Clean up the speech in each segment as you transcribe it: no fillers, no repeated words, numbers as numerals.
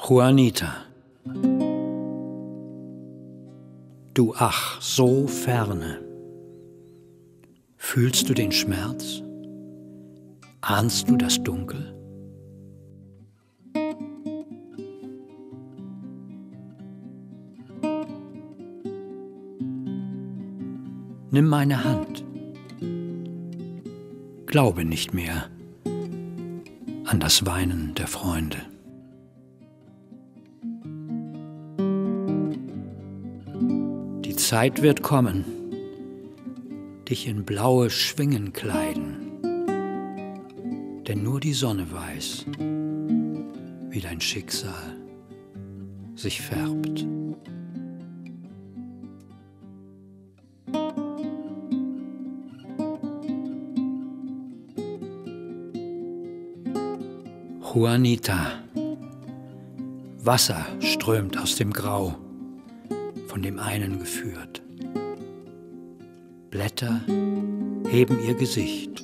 Juanita, du ach so ferne, fühlst du den Schmerz? Ahnst du das Dunkel? Nimm meine Hand, glaube nicht mehr an das Weinen der Freunde. Die Zeit wird kommen, dich in blaue Schwingen kleiden, denn nur die Sonne weiß, wie dein Schicksal sich färbt. Juanita, Wasser strömt aus dem Grau, von dem einen geführt. Blätter heben ihr Gesicht,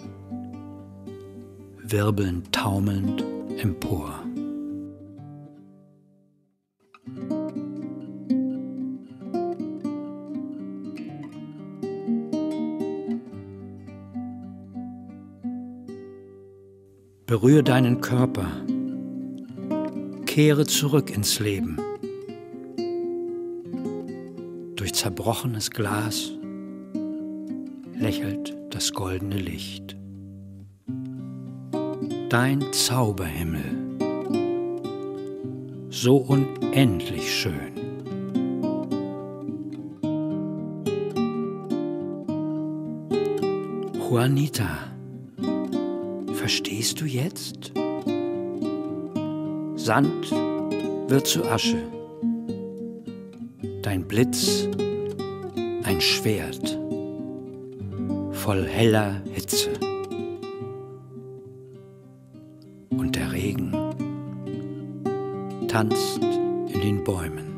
wirbeln taumelnd empor. Berühre deinen Körper, kehre zurück ins Leben. Durch zerbrochenes Glas lächelt das goldene Licht. Dein Zauberhimmel, so unendlich schön. Juanita, verstehst du jetzt? Sand wird zu Asche, dein Blitz ein Schwert voll heller Hitze. Und der Regen tanzt in den Bäumen.